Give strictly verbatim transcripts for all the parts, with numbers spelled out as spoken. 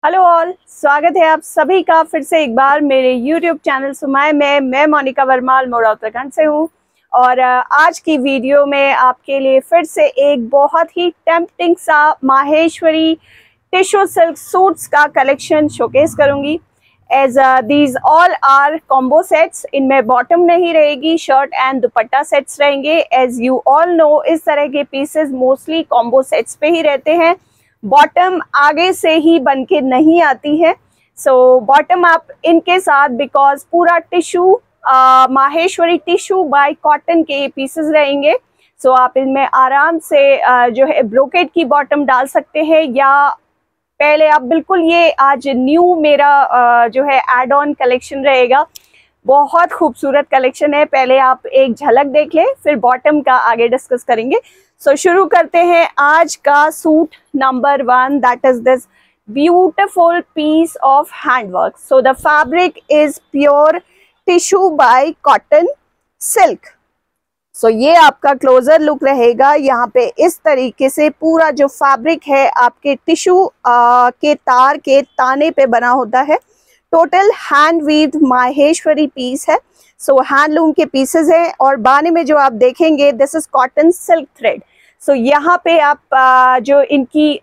Hello all, स्वागत है आप सभी का फिर से एक बार मेरे यूट्यूब चैनल सुमाय में। मैं मोनिका वर्मा अल्मोड़ा उत्तराखंड से हूँ और आज की वीडियो में आपके लिए फिर से एक बहुत ही टेम्पटिंग सा माहेश्वरी टिश्यू सिल्क सूट्स का कलेक्शन शोकेस करूँगी। As these all are combo sets. इनमें बॉटम नहीं रहेगी, शर्ट एंड दुपट्टा सेट्स रहेंगे। एज यू ऑल नो, इस तरह के पीसेस मोस्टली कॉम्बो सेट्स पे ही रहते हैं। बॉटम आगे से ही बन के नहीं आती है, सो बॉटम आप इनके साथ, बिकॉज पूरा tissue Maheshwari tissue by cotton के पीसेस रहेंगे। सो so, आप इनमें आराम से uh, जो है ब्रोकेट की बॉटम डाल सकते हैं, या पहले आप बिल्कुल, ये आज न्यू मेरा uh, जो है एड ऑन कलेक्शन रहेगा। बहुत खूबसूरत कलेक्शन है, पहले आप एक झलक देख लें, फिर बॉटम का आगे डिस्कस करेंगे। सो so, शुरू करते हैं आज का suit number one, that is this beautiful piece of handwork. So the fabric is pure tissue by cotton silk. So ये आपका क्लोजर लुक रहेगा। यहाँ पे इस तरीके से पूरा जो फैब्रिक है आपके टिश्यू के तार के ताने पे बना होता है। Total hand weaved Maheshwari piece है। सो हैंडलूम के पीसेस हैं और बाने में जो आप देखेंगे, this is cotton silk thread. So यहाँ पे आप uh, जो इनकी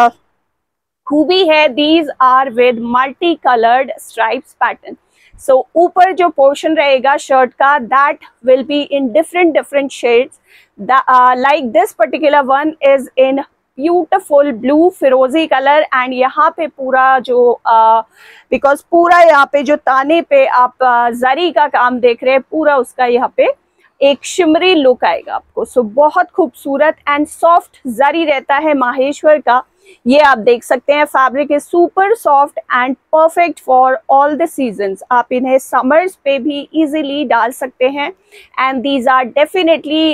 खूबी uh, है, these are with multi coloured stripes pattern. So ऊपर जो पोर्शन रहेगा शर्ट का, that will be in different different shades. Like this particular one is in beautiful blue फिरोजी कलर, एंड यहाँ पे पूरा जो बिकॉज uh, पूरा यहाँ पे जो ताने पे आप uh, जरी का काम देख रहे हैं, पूरा उसका यहाँ पे एक शिमरी लुक आएगा आपको। सो so, बहुत खूबसूरत एंड सॉफ्ट जरी रहता है माहेश्वर का। ये आप देख सकते हैं, fabric is super soft and perfect for all the seasons. आप इन्हें समर्स पे भी इजीली डाल सकते हैं, एंड दीज आर डेफिनेटली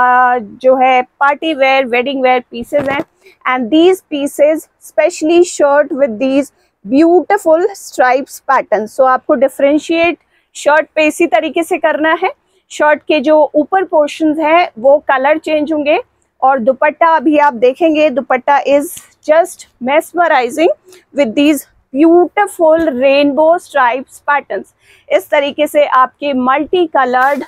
जो है party wear, wedding wear pieces हैं। And these pieces specially shirt with these beautiful stripes pattern. So आपको डिफ्रेंशिएट शर्ट पे इसी तरीके से करना है। शर्ट के जो ऊपर पोर्शंस हैं वो कलर चेंज होंगे, और दुपट्टा अभी आप देखेंगे, dupatta is just mesmerizing with these beautiful rainbow stripes patterns. इस तरीके से आपके मल्टी कलर्ड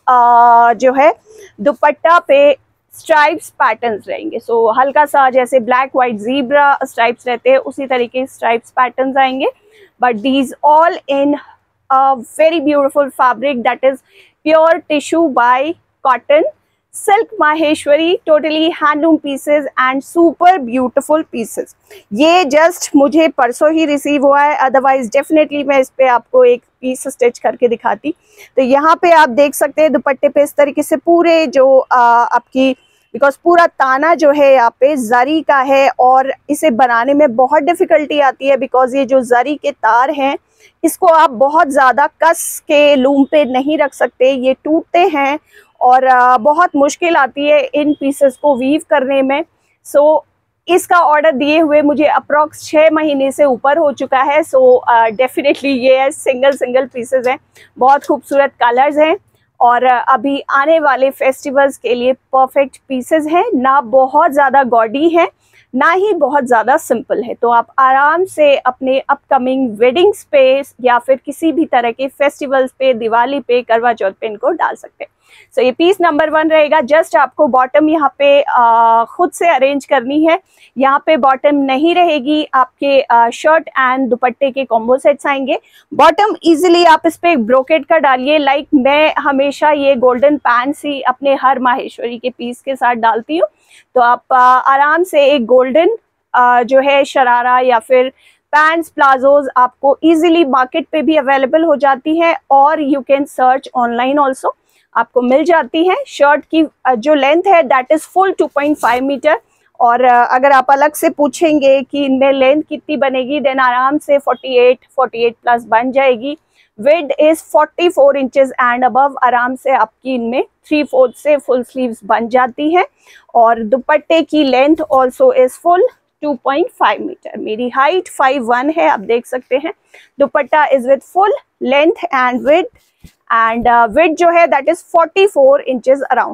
जो है दुपट्टा पे स्ट्राइप्स पैटर्न्स रहेंगे। सो so, हल्का सा जैसे ब्लैक वाइट जीब्रा स्ट्राइप्स रहते हैं, उसी तरीके स्ट्राइप्स पैटर्न्स आएंगे, but these all in a very beautiful fabric that is pure tissue by cotton silk Maheshwari. Totally handloom pieces and super beautiful pieces. ये जस्ट मुझे परसों ही रिसीव हुआ है, अदरवाइज डेफिनेटली मैं इस पे आपको एक पीस स्टिच करके दिखाती। तो यहाँ पे आप देख सकते हैं दुपट्टे पे इस तरीके से पूरे जो आ, आपकी, बिकॉज पूरा ताना जो है यहाँ पे जरी का है, और इसे बनाने में बहुत डिफिकल्टी आती है, बिकॉज ये जो जरी के तार हैं इसको आप बहुत ज़्यादा कस के लूम पे नहीं रख सकते, ये टूटते हैं और बहुत मुश्किल आती है इन पीसेस को वीव करने में। सो so, इसका ऑर्डर दिए हुए मुझे अप्रॉक्स छः महीने से ऊपर हो चुका है। सो डेफिनेटली ये सिंगल सिंगल पीसेस हैं, बहुत खूबसूरत कलर्स हैं, और अभी आने वाले फेस्टिवल्स के लिए परफेक्ट पीसेस हैं। ना बहुत ज़्यादा गॉडी है, ना ही बहुत ज़्यादा सिंपल है, तो आप आराम से अपने अपकमिंग वेडिंग्स पे या फिर किसी भी तरह के फेस्टिवल्स पे, दिवाली पे, करवा चौथ पे इनको डाल सकते हैं। सो so, ये पीस नंबर वन रहेगा। जस्ट आपको बॉटम यहाँ पे आ, खुद से अरेंज करनी है। यहाँ पे बॉटम नहीं रहेगी, आपके शर्ट एंड दुपट्टे के कॉम्बो सेट्स आएंगे। बॉटम इजीली आप इस पे ब्रोकेट का डालिए। लाइक मैं हमेशा ये गोल्डन पैंट्स ही अपने हर माहेश्वरी के पीस के साथ डालती हूँ, तो आप आ, आराम से एक गोल्डन जो है शरारा या फिर पैंट्स प्लाजोज आपको इजीली मार्केट पे भी अवेलेबल हो जाती है, और you can search online also, आपको मिल जाती है। शर्ट की जो लेंथ है that is full two point five metre, और अगर आप अलग से पूछेंगे कि इनमें लेंथ कितनी बनेगी, देन आराम से अड़तालीस अड़तालीस प्लस बन जाएगी। विड इज चौवालीस इंचेस एंड अबव, आराम से आपकी इनमें थ्री फोर्थ से फुल स्लीव्स बन जाती है। और दुपट्टे की length also is full two point five metre. मेरी हाइट फाइव वन है, आप देख सकते हैं। दुपट्टा is with full length and width, and width जो है दैट इज चौवालीस इंचेस अराउंड।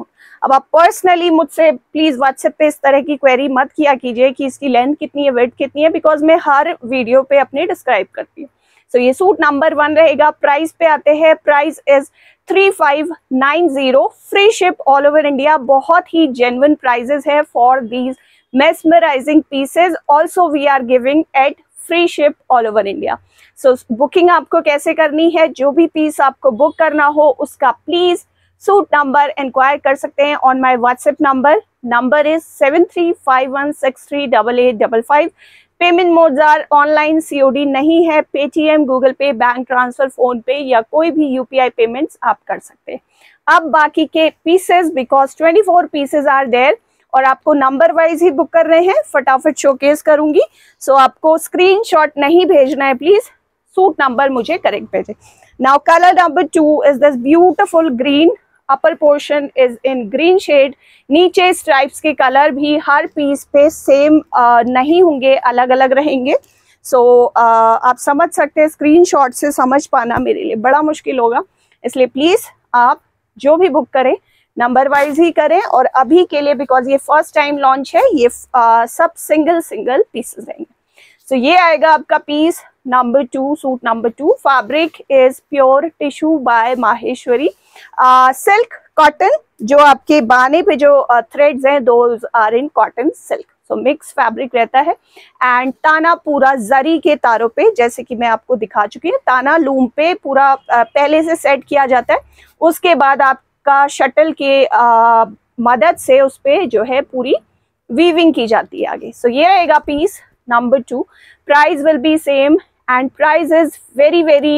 अब आप पर्सनली मुझसे प्लीज व्हाट्सएप पे इस तरह की क्वेरी मत किया कीजिए कि इसकी लेंथ कितनी है, वेट कितनी है, बिकॉज मैं हर वीडियो पे अपनी डिस्क्राइब करती हूँ। सो so, ये सूट नंबर वन रहेगा। प्राइस पे आते हैं, price is three five nine zero, free ship all over India. बहुत ही जेन्युइन प्राइजेस है for these mesmerizing pieces. Also we are giving at free ship all over India. So booking आपको कैसे करनी है, जो भी पीस आपको बुक करना हो उसका प्लीज सूट नंबर इंक्वायर कर सकते हैं on my WhatsApp number. Number is seven three five one six three double eight double five. Payment modes are online, COD नहीं है, Paytm, Google Pay, bank transfer, PhonePe या कोई भी UPI payments आप कर सकते हैं। अब बाकी के pieces, because twenty four pieces are there और आपको नंबर वाइज ही बुक कर रहे हैं, फटाफट शोकेस करूंगी। सो so, आपको स्क्रीनशॉट नहीं भेजना है, प्लीज सूट नंबर मुझे करेक्ट भेजें। Now colour number two is this beautiful green, upper portion is in green shade. नीचे स्ट्राइप्स के कलर भी हर पीस पे सेम uh, नहीं होंगे, अलग अलग रहेंगे। सो so, uh, आप समझ सकते हैं, स्क्रीनशॉट से समझ पाना मेरे लिए बड़ा मुश्किल होगा, इसलिए प्लीज आप जो भी बुक करें नंबर वाइज ही करें। और अभी के लिए बिकॉज ये फर्स्ट टाइम लॉन्च है, ये आ, सब सिंगल सिंगल पीसेस रहेंगे। सो so, ये आएगा आपका piece number two, suit number two. Fabric is pure tissue by Maheshwari, silk cotton. जो आपके बाने पे जो थ्रेड्स हैं those are in cotton silk, so mix fabric रहता है। एंड ताना पूरा जरी के तारों पे, जैसे कि मैं आपको दिखा चुकी हूँ, ताना लूम पे पूरा आ, पहले से सेट किया जाता है, उसके बाद आप का शटल के आ, मदद से उस पे जो है पूरी वीविंग की जाती है आगे। सो so, ये रहेगा piece number two. Price will be same and price is very very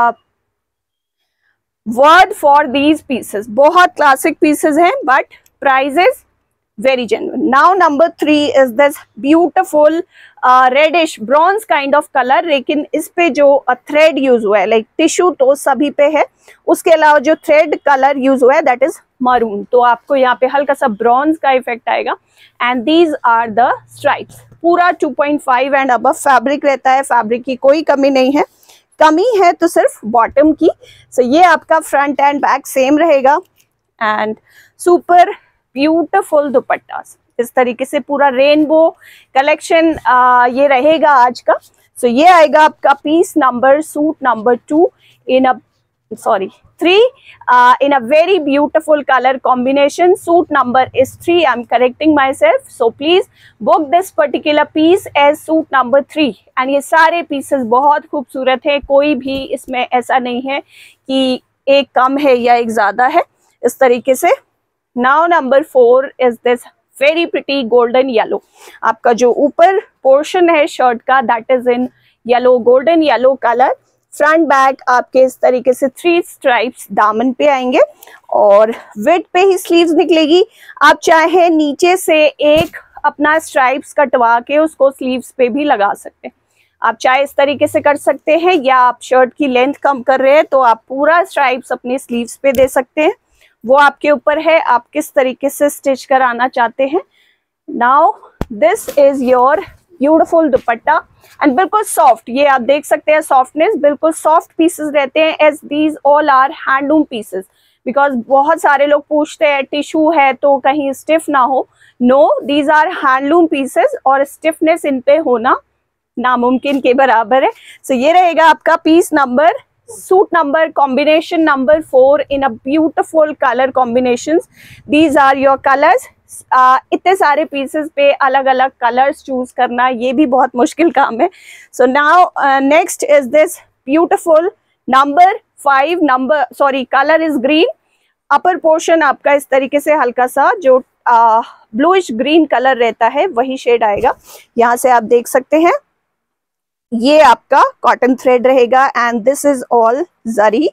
worth for these pieces. बहुत क्लासिक पीसेस हैं but price is very genuine. Now number three is this beautiful uh, reddish bronze kind of color, लेकिन इस पे जो thread use हुआ है, like tissue तो सभी पे है, उसके अलावा जो थ्रेड कलर यूज हुआ है दैट इज मरून, तो आपको यहाँ पे हल्का सा ब्रॉन्ज का इफेक्ट आएगा। And these are the stripes. पूरा two point five and above fabric रहता है, फैब्रिक की कोई कमी नहीं है, कमी है तो सिर्फ बॉटम की। सो so, ये आपका फ्रंट एंड बैक सेम रहेगा। एंड सुपर ब्यूटिफुल दुपट्टा, इस तरीके से पूरा रेनबो कलेक्शन ये रहेगा आज का। सो so, ये आएगा आपका piece number, suit number two in a sorry three in a very beautiful colour combination. Suit number is three, I am correcting myself. So please book this particular piece as suit number three. And ये सारे pieces बहुत खूबसूरत है, कोई भी इसमें ऐसा नहीं है कि एक कम है या एक ज्यादा है, इस तरीके से। Now number four is this very pretty golden yellow. आपका जो ऊपर पोर्शन है शर्ट का that is in yellow, golden yellow colour. Front back आपके इस तरीके से थ्री स्ट्राइप्स दामन पे आएंगे और विड पे ही स्लीव्स निकलेगी। आप चाहे नीचे से एक अपना स्ट्राइप्स कटवा के उसको स्लीव्स पे भी लगा सकते हैं, आप चाहे इस तरीके से कर सकते हैं, या आप शर्ट की लेंथ कम कर रहे हैं तो आप पूरा स्ट्राइप्स अपने स्लीव्स पे दे सकते हैं, वो आपके ऊपर है आप किस तरीके से स्टिच कराना चाहते हैं। Now this is your beautiful dupatta and बिल्कुल सॉफ्ट, ये आप देख सकते हैं सॉफ्टनेस, बिल्कुल सॉफ्ट पीसेस रहते हैं as these all are handloom pieces. Because बहुत सारे लोग पूछते हैं टिश्यू है तो कहीं स्टिफ ना हो, no these are handloom pieces और स्टिफनेस इन पे होना नामुमकिन के बराबर है। सो so, ये रहेगा आपका piece number, suit number combination number four in a beautiful colour combinations. These are your colours. इतने सारे पीसेस पे अलग अलग कलर्स चूज करना ये भी बहुत मुश्किल काम है। So now next is this beautiful number five, number sorry colour is green. Upper portion आपका इस तरीके से हल्का सा जो ब्लूइश ग्रीन कलर रहता है वही शेड आएगा, यहाँ से आप देख सकते हैं। ये आपका कॉटन थ्रेड रहेगा and this is all zari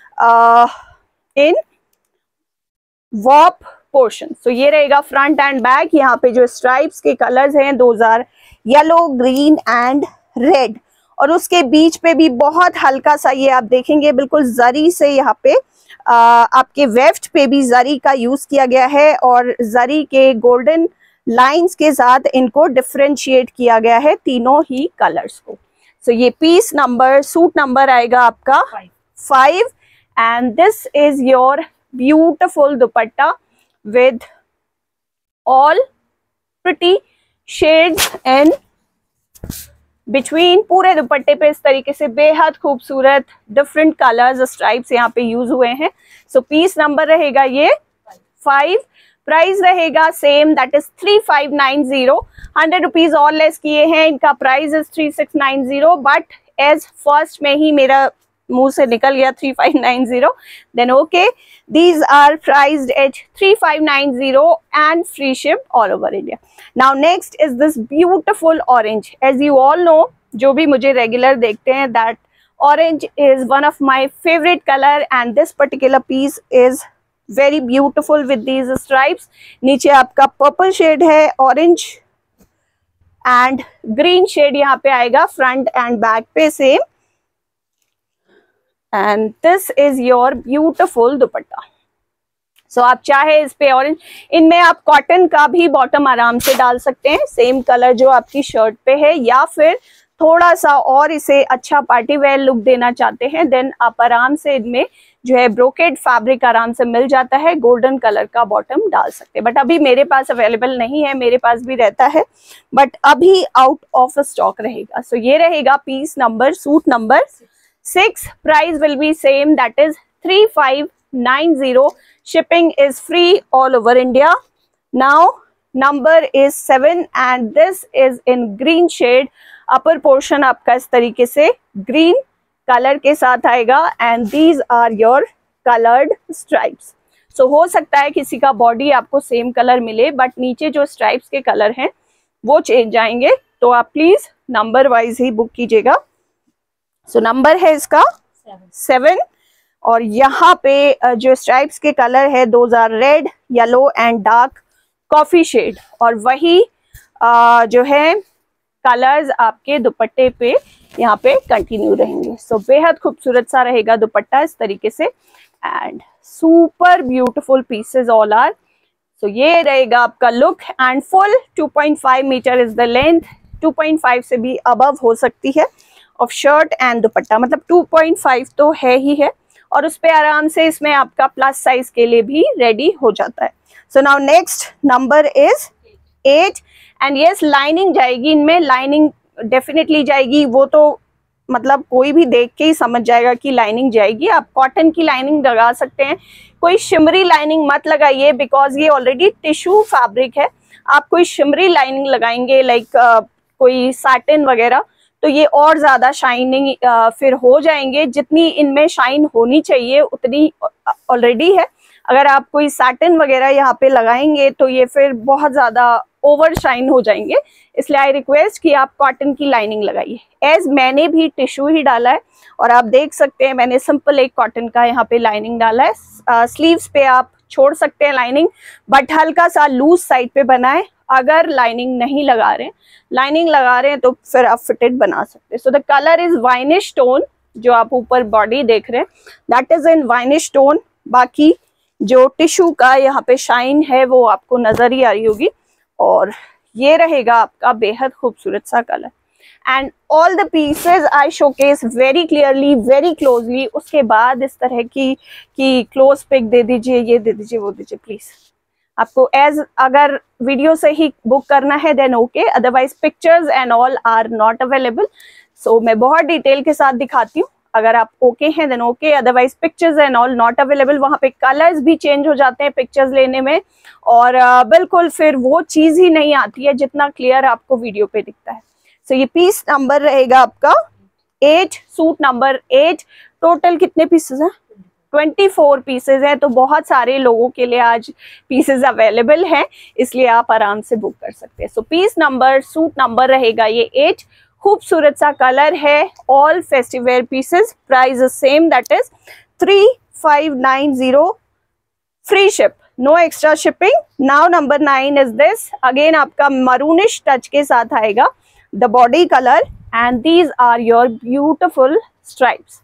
in warp portion. So ये रहेगा फ्रंट एंड बैक। यहाँ पे जो स्ट्राइप्स के कलर्स हैं those are yellow, green and red, और उसके बीच पे भी बहुत हल्का सा ये आप देखेंगे बिल्कुल जरी से यहाँ पे आ, आपके वेफ्ट पे भी जरी का यूज किया गया है और जरी के गोल्डन लाइंस के साथ इनको डिफरेंशिएट किया गया है तीनों ही कलर्स को। सो so, ये पीस नंबर, सूट नंबर आएगा आपका five and this is your beautiful dupatta. with all pretty shades and between. पूरे दुपट्टे पे इस तरीके से बेहद खूबसूरत डिफरेंट कलर्स स्ट्राइप्स यहाँ पे यूज हुए हैं। सो पीस नंबर रहेगा ये फाइव, प्राइस रहेगा same, that is three five nine zero. Hundred rupees और लेस किए हैं, इनका price is three six nine zero, but as first में ही मेरा मुंह से निकल गया three five nine zero, then okay, these are priced at three five nine zero and free ship all over India. Now next is this beautiful orange. As you all know, जो भी मुझे regular देखते हैं, that orange is one of my favorite color and this particular piece is very beautiful with these stripes. नीचे आपका purple shade है, orange and green shade यहाँ पे आएगा front and back पे same. And this is your beautiful dupatta. So so, आप चाहे इस पे ऑरेंज, इनमें आप कॉटन का भी बॉटम आराम से डाल सकते हैं, सेम कलर जो आपकी शर्ट पे है, या फिर थोड़ा सा और इसे अच्छा पार्टी वेयर लुक देना चाहते हैं, देन आप आराम से इनमें जो है ब्रोकेड फैब्रिक आराम से मिल जाता है, गोल्डन कलर का बॉटम डाल सकते हैं। बट अभी मेरे पास अवेलेबल नहीं है, मेरे पास भी रहता है बट अभी आउट ऑफ स्टॉक रहेगा। सो so, ये रहेगा piece number, suit number six, price will be same, that is three five nine zero, shipping is free all over India. Now number is seven and this is in green shade. upper portion आपका इस तरीके से green color के साथ आएगा and these are your colored stripes. so हो सकता है किसी का body आपको same color मिले but नीचे जो stripes के color हैं वो change आएंगे, तो आप please number wise he book कीजिएगा। so number है इसका सेवन और यहाँ पे जो स्ट्राइप्स के कलर है those are red, yellow and dark coffee shade, और वही आ, जो है कलर्स आपके दुपट्टे पे यहाँ पे कंटिन्यू रहेंगे। सो so, बेहद खूबसूरत सा रहेगा दुपट्टा इस तरीके से and super beautiful pieces all are. So ये रहेगा आपका look and full two point five metre is the length, two point five से भी अबव हो सकती है ऑफ शर्ट एंड दुपट्टा, मतलब टू पॉइंट फाइव तो है ही है, और उस पे आराम से इसमें आपका प्लस साइज के लिए भी रेडी हो जाता है। So now next number is eight and yes, lining जाएगी इनमें, लाइनिंग डेफिनेटली जाएगी, वो तो मतलब कोई भी देख के ही समझ जाएगा कि लाइनिंग जाएगी। आप कॉटन की लाइनिंग लगा सकते हैं, कोई शिमरी लाइनिंग मत लगाइए बिकॉज ये ऑलरेडी टिश्यू फैब्रिक है। आप कोई शिमरी लाइनिंग लगाएंगे लाइक uh, कोई सैटिन वगैरह, तो ये और ज्यादा शाइनिंग फिर हो जाएंगे। जितनी इनमें शाइन होनी चाहिए उतनी ऑलरेडी है, अगर आप कोई सैटिन वगैरह यहाँ पे लगाएंगे तो ये फिर बहुत ज्यादा ओवर शाइन हो जाएंगे। इसलिए आई रिक्वेस्ट कि आप कॉटन की लाइनिंग लगाइए। एज मैंने भी टिश्यू ही डाला है और आप देख सकते हैं मैंने सिंपल एक कॉटन का यहाँ पे लाइनिंग डाला है। स्लीव्स पे आप छोड़ सकते हैं लाइनिंग, बट हल्का सा लूज साइड पे बनाए। अगर लाइनिंग नहीं लगा रहे हैं, लाइनिंग लगा रहे हैं तो फिर आप फिटेड बना सकते हैं। So the colour is winish tone, जो आप ऊपर बॉडी देख रहे हैं that is in winish tone. बाकी जो टिश्यू का यहाँ पे शाइन है वो आपको नजर ही आ रही होगी, और ये रहेगा आपका बेहद खूबसूरत सा colour. And all the pieces I showcase very clearly, very closely. उसके बाद इस तरह की कि क्लोज पिक दे दीजिए, ये दे दीजिए, वो दीजिए प्लीज। आपको एज अगर वीडियो से ही बुक करना है then okay, otherwise pictures and all are not available. So मैं बहुत डिटेल के साथ दिखाती हूँ, अगर आप ओके हैं then okay, otherwise pictures and all not available. वहाँ पे कलर्स भी चेंज हो जाते हैं पिक्चर्स लेने में, और uh, बिल्कुल फिर वो चीज ही नहीं आती है जितना क्लियर आपको वीडियो पे दिखता है। सो so, ये पीस नंबर रहेगा आपका eight, suit number eight. Total कितने पीसेस हैं? ट्वेंटी फोर पीसेज हैं, तो बहुत सारे लोगों के लिए आज पीसेज अवेलेबल हैं, इसलिए आप आराम से बुक कर सकते हैं। So piece number, suit number रहेगा ये एट। खूबसूरत सा कलर है, all festive wear pieces, price same that is three five nine zero, free ship, no extra shipping. Now number nine is this, again आपका maroonish touch के साथ आएगा the body colour and these are your beautiful stripes.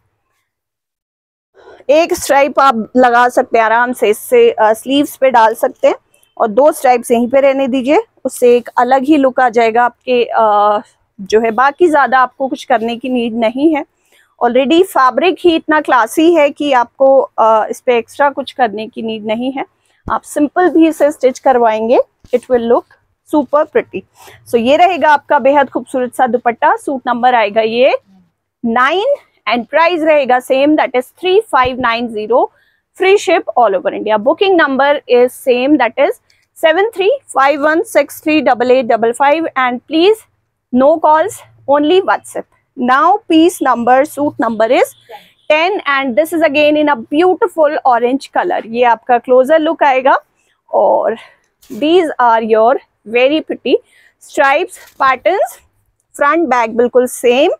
एक stripe आप लगा सकते हैं आराम से, इससे स्लीव्स पे डाल सकते हैं, और दो स्ट्राइप्स यहीं पे रहने दीजिए, उससे एक अलग ही लुक आ जाएगा आपके आ, जो है। बाकी ज्यादा आपको कुछ करने की नीड नहीं है, ऑलरेडी फैब्रिक ही इतना क्लासी है कि आपको आ, इस पे एक्स्ट्रा कुछ करने की नीड नहीं है। आप सिंपल भी इसे स्टिच करवाएंगे, it will look super pretty. So ये रहेगा आपका बेहद खूबसूरत सा दुपट्टा। सूट नंबर आएगा ये नाइन एंड प्राइस रहेगा same, that is three five nine zero, free ship all over India. Booking number is same, that is seven three five one six three double eight double five and please no calls, only WhatsApp. Now piece number, suit number is ten and this is again in a beautiful orange colour. ये आपका closer look आएगा और these are your very pretty stripes patterns, front back बिल्कुल same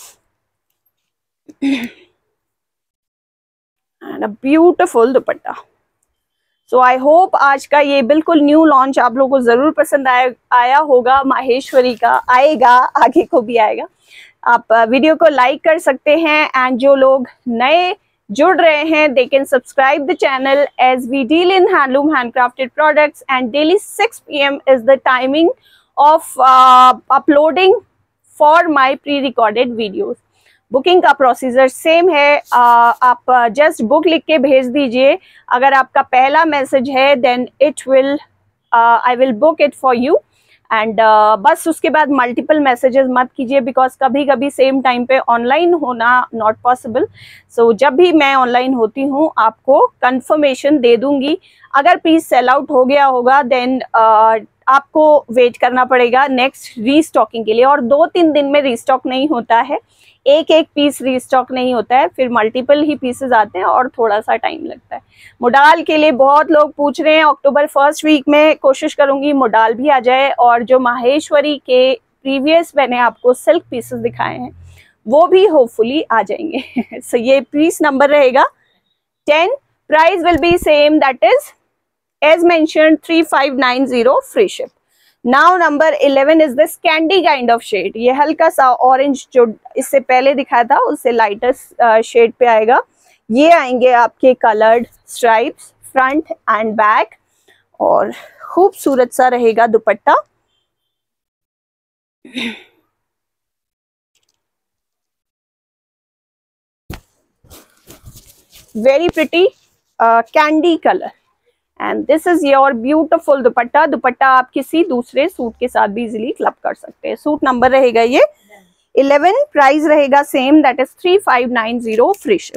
and a beautiful dupatta. So I hope आज का ये बिल्कुल new launch आप लोगों को जरूर पसंद आया आया होगा। माहेश्वरी का आएगा, आगे को भी आएगा। आप वीडियो को लाइक कर सकते हैं एंड जो लोग नए जुड़ रहे हैं they can subscribe the channel as we deal in handloom handcrafted products and daily six P M is the timing of uploading for my pre recorded videos. Booking का प्रोसीजर सेम है, uh, आप just book लिख के भेज दीजिए। अगर आपका पहला मैसेज है then it will I will book it for you and बस उसके बाद मल्टीपल मैसेजेस मत कीजिए बिकॉज कभी कभी सेम टाइम पे ऑनलाइन होना नॉट पॉसिबल। सो जब भी मैं ऑनलाइन होती हूँ आपको कंफर्मेशन दे दूंगी। अगर पीस सेल आउट हो गया होगा देन uh, आपको वेट करना पड़ेगा नेक्स्ट रीस्टॉकिंग के लिए, और दो तीन दिन में रीस्टॉक नहीं होता है, एक एक पीस रीस्टॉक नहीं होता है, फिर मल्टीपल ही पीसेस आते हैं और थोड़ा सा टाइम लगता है। मोडाल के लिए बहुत लोग पूछ रहे हैं, अक्टूबर फर्स्ट वीक में कोशिश करूंगी मोडाल भी आ जाए और जो माहेश्वरी के प्रीवियस मैंने आपको सिल्क पीसेस दिखाए हैं वो भी होपफुली आ जाएंगे। सो so, ये पीस नंबर रहेगा ten, price will be same, that is as mentioned three five nine zero, free ship. Now number eleven is this candy kind of shade. ये हल्का सा ऑरेंज जो इससे पहले दिखाया था उससे लाइटर शेड पे आएगा। ये आएंगे आपके coloured stripes front and back और खूबसूरत सा रहेगा dupatta. Very pretty candy colour and this is your beautiful dupatta. Dupatta आप किसी दूसरे सूट के साथ भी इजीली क्लब कर सकते हैं। सूट नंबर रहेगा ये इलेवन, प्राइस रहेगा same, that is three five nine zero, free ship.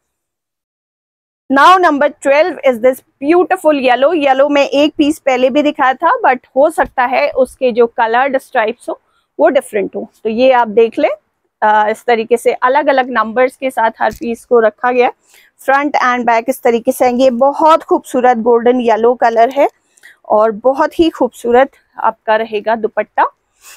Now number twelve is this beautiful yellow. Yellow में एक पीस पहले भी दिखाया था बट हो सकता है उसके जो कलर्ड स्ट्राइप्स हो वो डिफरेंट हो, तो ये आप देख लें। Uh, इस तरीके से अलग अलग नंबर्स के साथ हर पीस को रखा गया। फ्रंट एंड बैक इस तरीके से आएंगे। बहुत खूबसूरत गोल्डन येलो कलर है और बहुत ही खूबसूरत आपका रहेगा dupatta.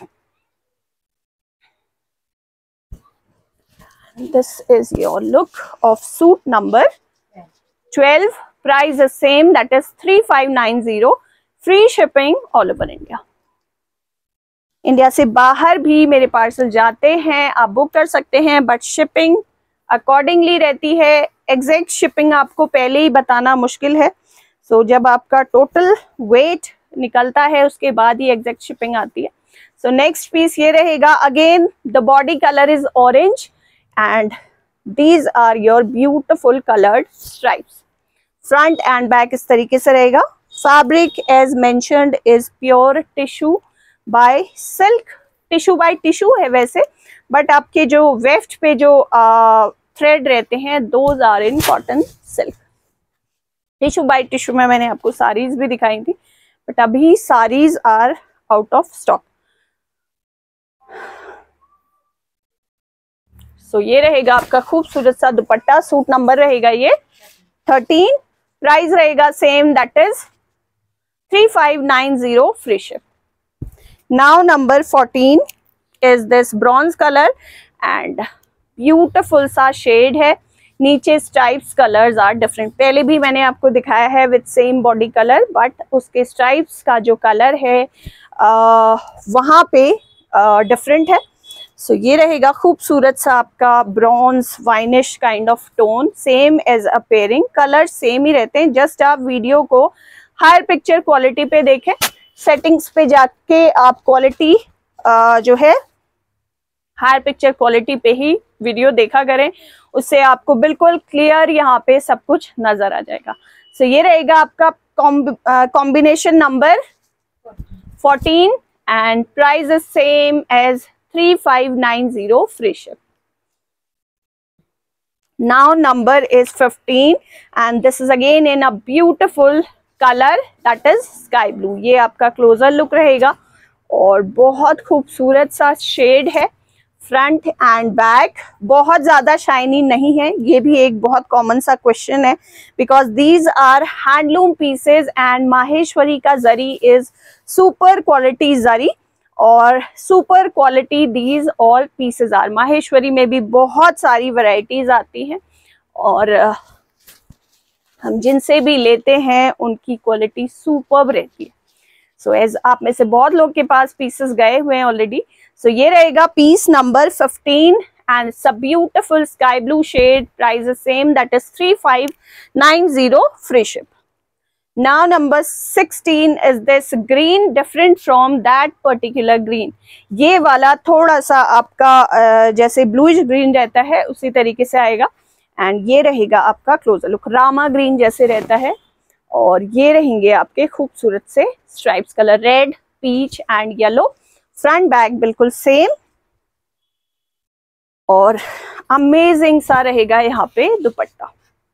This is your look of suit number twelve, price is same, that is three five nine zero, free shipping all over India. India से बाहर भी मेरे पार्सल जाते हैं, आप बुक कर सकते हैं बट शिपिंग अकॉर्डिंगली रहती है। एग्जैक्ट शिपिंग आपको पहले ही बताना मुश्किल है। सो so, जब आपका टोटल वेट निकलता है उसके बाद ही एग्जैक्ट शिपिंग आती है। सो नेक्स्ट पीस ये रहेगा, again the body colour is orange and these are your beautiful coloured stripes. Front and back इस तरीके से रहेगा। Fabric as mentioned is pure tissue by silk, tissue by tissue है वैसे, बट आपके जो वेफ्ट पे जो थ्रेड रहते हैं those are in cotton silk. Tissue by tissue में मैंने आपको साड़ीज भी दिखाई थी बट अभी saris are out of stock. So ये रहेगा आपका खूबसूरत सा दुपट्टा। सूट नंबर रहेगा ये थर्टीन, प्राइस रहेगा same, that is three five nine zero, free ship. Now number fourteen is this bronze color and beautiful सा शेड है। नीचे स्ट्राइप्स कलर्स आर डिफरेंट, पहले भी मैंने आपको दिखाया है with same body colour but उसके स्ट्राइप्स का जो कलर है आ, वहाँ पे डिफरेंट है। सो so, ये रहेगा खूबसूरत सा आपका bronze winish kind of tone, same as appearing, colour same ही रहते हैं। जस्ट आप वीडियो को हायर पिक्चर क्वालिटी पे देखें, सेटिंग्स पे जाके आप क्वालिटी जो है हायर पिक्चर क्वालिटी पे ही वीडियो देखा करें, उससे आपको बिल्कुल क्लियर यहाँ पे सब कुछ नजर आ जाएगा। सो so, ये रहेगा आपका combination number fourteen and price is same as three five nine zero free ship. Now number is fifteen and this is again in a beautiful color that is sky blue. ये आपका closer look रहेगा और बहुत खूबसूरत सा shade है. Front and back बहुत ज़्यादा शाइनी नहीं है, ये भी एक बहुत कॉमन सा क्वेश्चन है because these are handloom pieces and Maheshwari का zari is super quality zari और super quality these all pieces are. Maheshwari में भी बहुत सारी वैरायटीज आती हैं और हम जिनसे भी लेते हैं उनकी क्वालिटी सुपर्ब रहती है. सो so, एज आप में से बहुत लोग के पास पीसेस गए हुए हैं ऑलरेडी. सो so, ये रहेगा piece number fifteen and it's a beautiful sky blue shade. Price is same that is three five nine zero free ship. Now number sixteen is this green different from that particular green. ये वाला थोड़ा सा आपका जैसे bluish green रहता है उसी तरीके से आएगा एंड ये रहेगा आपका क्लोजर लुक रामा ग्रीन जैसे रहता है और ये रहेंगे आपके खूबसूरत से stripes colour red peach and yellow. Front back बिल्कुल सेम और अमेजिंग सा रहेगा यहाँ पे दुपट्टा.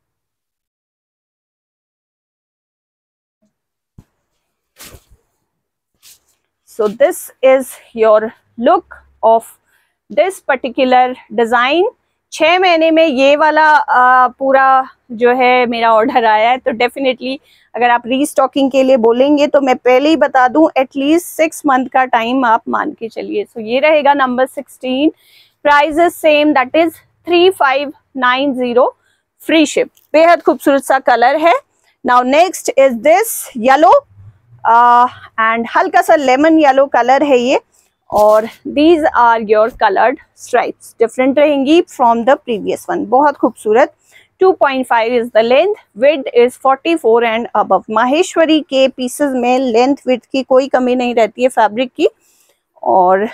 So this is your look of this particular design. छह महीने में ये वाला आ, पूरा जो है मेरा ऑर्डर आया है तो डेफिनेटली अगर आप रीस्टॉकिंग के लिए बोलेंगे तो मैं पहले ही बता दूं एटलीस्ट सिक्स मंथ का टाइम आप मान के चलिए. सो so ये रहेगा number sixteen. Price is same that is three five nine zero free ship. बेहद खूबसूरत सा कलर है. Now next is this yellow and uh, हल्का सा लेमन येलो कलर है ये और these are your coloured stripes. Different रहेंगी फ्रॉम द प्रीवियस वन. बहुत खूबसूरत. Two point five is the length, width is forty four and above. Maheshwari के pieces में लेंथ विड्थ की कोई कमी नहीं रहती है फैब्रिक की और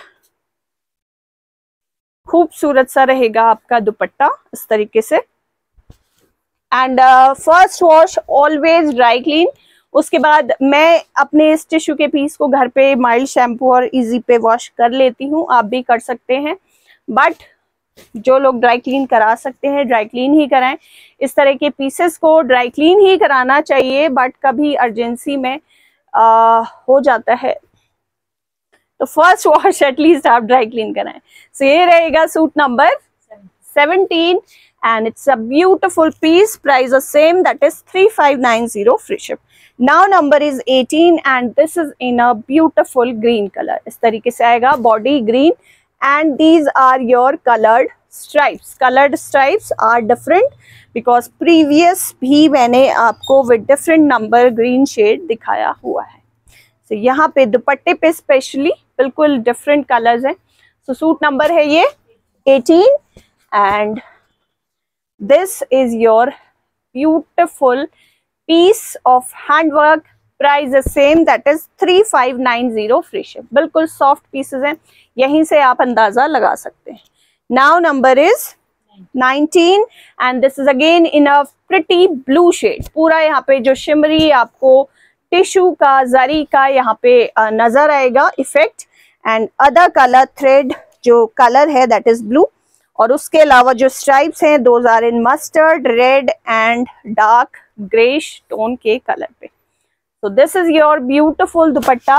खूबसूरत सा रहेगा आपका दुपट्टा इस तरीके से. And first wash always dry clean. उसके बाद मैं अपने इस टिश्यू के पीस को घर पे माइल्ड शैम्पू और इजी पे वॉश कर लेती हूँ. आप भी कर सकते हैं बट जो लोग ड्राई क्लीन करा सकते हैं ड्राई क्लीन ही कराएं. इस तरह के पीसेस को ड्राई क्लीन ही कराना चाहिए बट कभी अर्जेंसी में आ, हो जाता है तो फर्स्ट वॉश एटलीस्ट आप ड्राई क्लीन कराएं. सो so, ये रहेगा suit number seventeen and it's a beautiful piece. Price is same that is three five nine zero free ship. Now number is eighteen and this is in a beautiful green color. इस तरीके से आएगा body green and these are your colored stripes. Colored stripes are different because previous भी मैंने आपको with different number green shade दिखाया हुआ है. So यहाँ पे दुपट्टे पे स्पेशली बिल्कुल different colors हैं. So सूट नंबर है ये eighteen and this is your beautiful piece of handwork. Price is same that is three five nine zero free ship. बिल्कुल soft pieces हैं, यहीं से आप अंदाजा लगा सकते हैं. Now number is nineteen and this is again in a pretty blue shade. पूरा यहाँ पे जो शिमरी आपको टिश्यू का जरी का यहाँ पे नजर आएगा effect and other colour thread जो कलर है that is blue और उसके अलावा जो स्ट्राइप्स हैं those are in mustard red and dark greyish tone के कलर पे. So this is your beautiful dupatta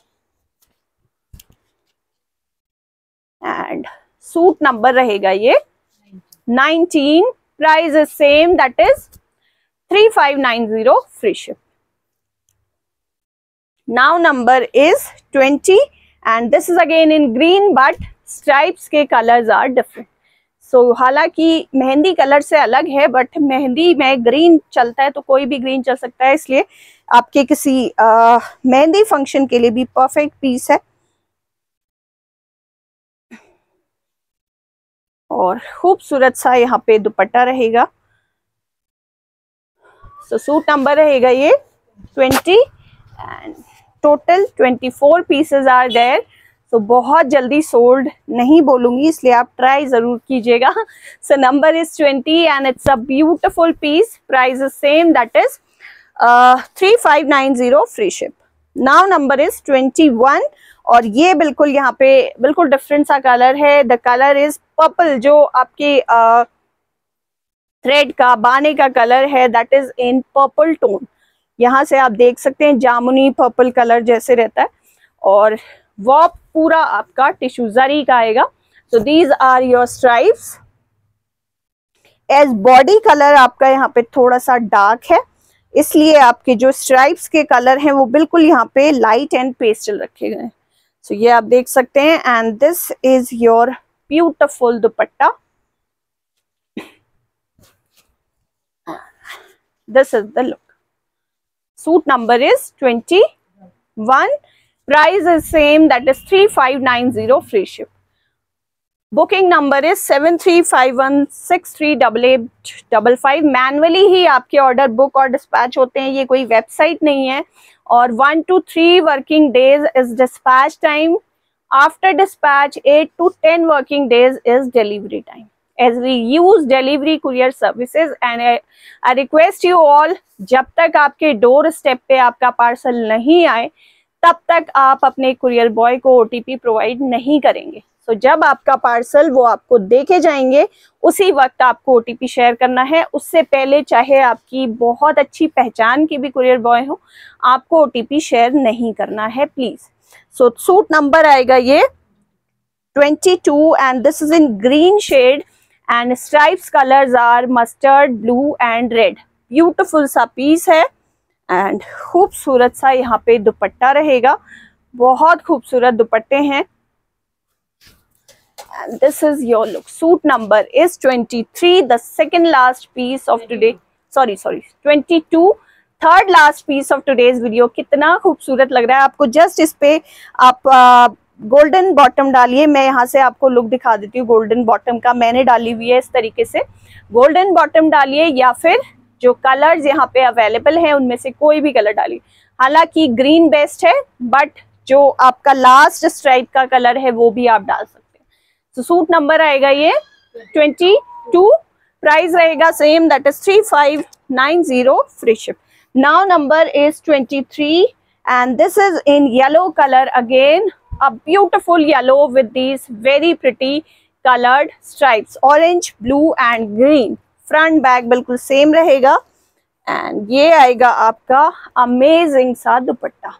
and suit number रहेगा ये nineteen. Price is same that is three five nine zero free ship. Now number is twenty and this is again in green but stripes के colours are different. So so, हालांकि mehndi colour से अलग है but mehndi में green चलता है तो कोई भी ग्रीन चल सकता है, इसलिए आपके किसी मेहंदी फंक्शन के लिए भी परफेक्ट पीस है और खूबसूरत सा यहाँ पे दुपट्टा रहेगा. सो so, सूट नंबर रहेगा ये twenty and total twenty four pieces are there. तो बहुत जल्दी सोल्ड नहीं बोलूंगी इसलिए आप ट्राई जरूर कीजिएगा. So number is twenty and it's a beautiful piece. Price is same that is three five nine zero free ship. Now number is twenty one, और ये बिल्कुल यहाँ पे बिल्कुल डिफरेंट सा कलर है। द कलर इज पर्पल, जो आपके थ्रेड uh, का बाने का कलर है, that is in purple tone. यहाँ से आप देख सकते हैं जामुनी पर्पल कलर जैसे रहता है, और वो पूरा आपका टिश्यू जरी का आएगा। So these are your stripes. As body colour आपका यहाँ पे थोड़ा सा डार्क है, इसलिए आपके जो स्ट्राइप्स के कलर हैं वो बिल्कुल यहाँ पे लाइट एंड पेस्टल रखे गए हैं। सो ये आप देख सकते हैं, and this is your beautiful dupatta. This is the look. Suit number is twenty one, price is same, that is three five nine zero free ship. Booking number is seven three five one six three double eight double five. Manually ही आपके order book और dispatch होते हैं, ये कोई website नहीं है। और one two three working days is dispatch time. After dispatch eight to ten working days is delivery time, as we use delivery courier services. And I request you all, जब तक आपके डोर स्टेप पे आपका parcel नहीं आए तब तक आप अपने कुरियर बॉय को ओटीपी प्रोवाइड नहीं करेंगे। तो so, जब आपका पार्सल वो आपको देके जाएंगे उसी वक्त आपको ओटीपी शेयर करना है। उससे पहले चाहे आपकी बहुत अच्छी पहचान की भी कुरियर बॉय हो, आपको ओटीपी शेयर नहीं करना है प्लीज। सो सूट नंबर आएगा ये twenty two, and this is in green shade, and stripes colours are mustard, blue and red. Beautiful सा पीस है, एंड खूबसूरत सा यहाँ पे दुपट्टा रहेगा। बहुत खूबसूरत दुपट्टे हैं, and this is your look. Suit number is twenty-three, the second last piece of today, sorry sorry twenty-two, third last piece of today's video। कितना खूबसूरत लग रहा है आपको। जस्ट इस पे आप गोल्डन बॉटम डालिए। मैं यहाँ से आपको लुक दिखा देती हूँ गोल्डन बॉटम का, मैंने डाली हुई है इस तरीके से। गोल्डन बॉटम डालिए, या फिर जो कलर्स यहाँ पे अवेलेबल है उनमें से कोई भी कलर डालिए। हालांकि ग्रीन बेस्ट है, बट जो आपका लास्ट स्ट्राइप का कलर है वो भी आप डाल सकते हैं। तो सूट नंबर आएगा ये ट्वेंटी टू, प्राइस रहेगा same, that is three five nine zero free ship. Now number is twenty three, and this is in yellow colour again, a beautiful yellow with these very pretty coloured stripes, orange, blue and green. Front back बिल्कुल same रहेगा, and ये आएगा आपका amazing सा दुपट्टा।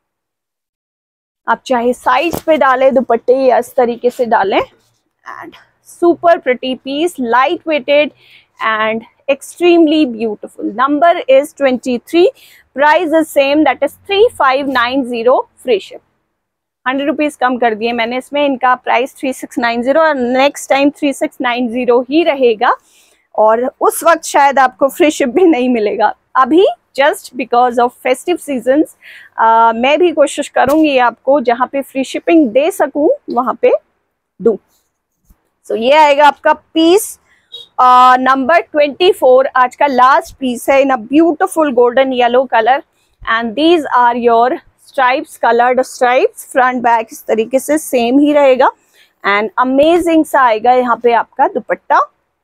आप चाहे sides पे डालें दुपट्टे या इस तरीके से डालें, and super pretty piece, light weighted and extremely beautiful. Number is twenty three, price is same, that is three five nine zero free ship. Hundred rupees कम कर दिए मैंने इसमें, इनका price three six nine zero, और next time three six nine zero ही रहेगा, और उस वक्त शायद आपको फ्री शिप भी नहीं मिलेगा। अभी just because of festive seasons मैं भी कोशिश करूंगी आपको जहाँ पे फ्री शिपिंग दे सकूं वहाँ पे दूं। सो so, ये आएगा आपका पीस नंबर ट्वेंटी फोर, आज का लास्ट पीस है, in a beautiful golden yellow colour, and these are your stripes, coloured stripes. Front back इस तरीके से सेम ही रहेगा, एंड अमेजिंग सा आएगा यहाँ पे आपका dupatta,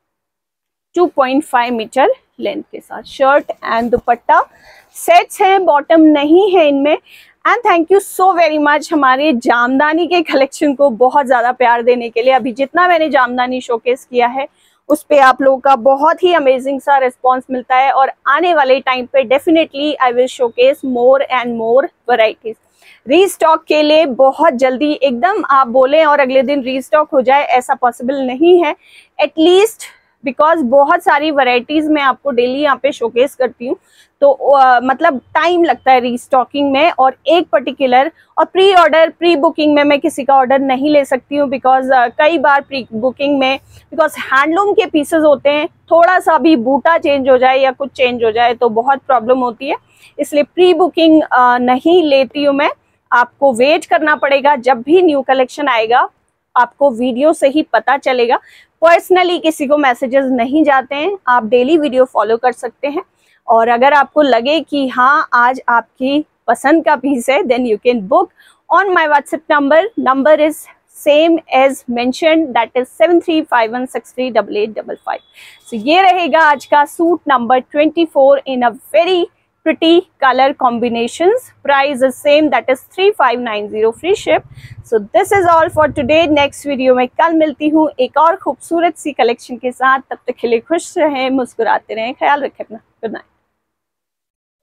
two point five metre length के साथ। शर्ट एंड दुपट्टा सेट्स हैं, बॉटम नहीं है इनमें। And thank you so very much हमारे जामदानी के कलेक्शन को बहुत ज़्यादा प्यार देने के लिए। अभी जितना मैंने जामदानी शोकेस किया है उस पे आप लोगों का बहुत ही अमेजिंग सा रिस्पांस मिलता है, और आने वाले टाइम पे definitely I will showcase more and more varieties. Restock के लिए बहुत जल्दी, एकदम आप बोलें और अगले दिन रीस्टॉक हो जाए ऐसा पॉसिबल नहीं है, एटलीस्ट बिकॉज बहुत सारी वैरायटीज मैं आपको डेली यहाँ पे शोकेस करती हूँ, तो uh, मतलब टाइम लगता है रीस्टॉकिंग में। और एक पर्टिकुलर और प्री ऑर्डर प्री बुकिंग में मैं किसी का ऑर्डर नहीं ले सकती हूँ, बिकॉज uh, कई बार प्री बुकिंग में, बिकॉज हैंडलूम के पीसेस होते हैं, थोड़ा सा भी बूटा चेंज हो जाए या कुछ चेंज हो जाए तो बहुत प्रॉब्लम होती है, इसलिए प्री बुकिंग uh, नहीं लेती हूँ मैं। आपको वेट करना पड़ेगा, जब भी न्यू कलेक्शन आएगा आपको वीडियो से ही पता चलेगा। पर्सनली किसी को मैसेजेस नहीं जाते हैं, आप डेली वीडियो फॉलो कर सकते हैं, और अगर आपको लगे कि हाँ आज आपकी पसंद का पीस है, then you can book on my WhatsApp number. Number is same as mentioned, that is seven three five one six three double eight double five. सो ये रहेगा आज का suit number twenty four in a very pretty color combinations. Price is same, that is three five nine zero free ship. So this is all for today. Next video में कल मिलती हूँ एक और खूबसूरत सी कलेक्शन के साथ. तब तक के लिए खुश रहें, मुस्कुराते रहें, ख्याल रखें अपना. Good night.